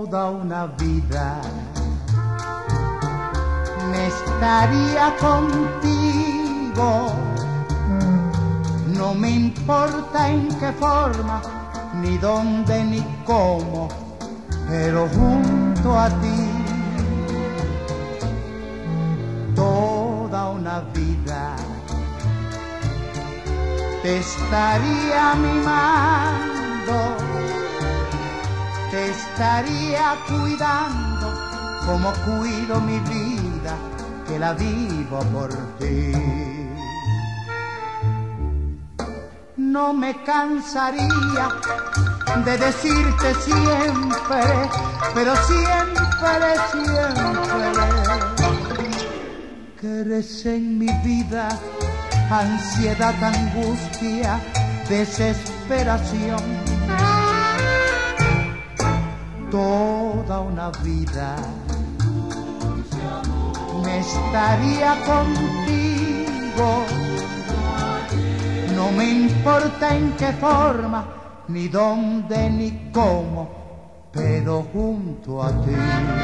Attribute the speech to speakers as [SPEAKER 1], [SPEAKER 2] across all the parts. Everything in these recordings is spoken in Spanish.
[SPEAKER 1] toda una vida me estaría contigo. No me importa en qué forma, ni dónde, ni cómo, pero junto a ti toda una vida te estaría mimando, te estaría cuidando como cuido mi vida, que la vivo por ti. No me cansaría de decirte siempre, pero siempre, siempre, que eres en mi vida ansiedad, angustia, desesperación. Toda una vida me estaría contigo. No me importa en qué forma, ni dónde, ni cómo, pero junto a ti.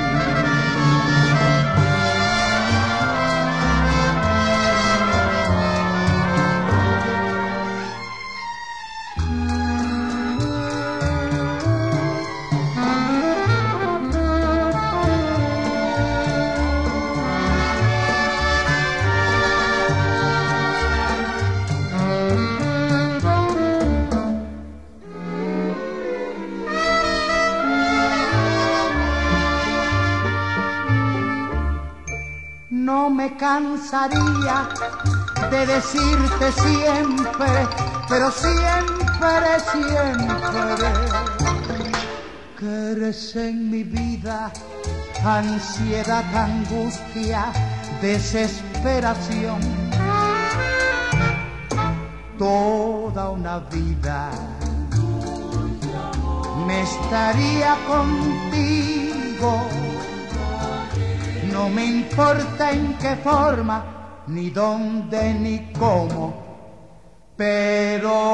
[SPEAKER 1] No me cansaría de decirte siempre, pero siempre, siempre, que eres en mi vida ansiedad, angustia, desesperación. Toda una vida me estaría contigo. No me importa en qué forma, ni dónde, ni cómo, pero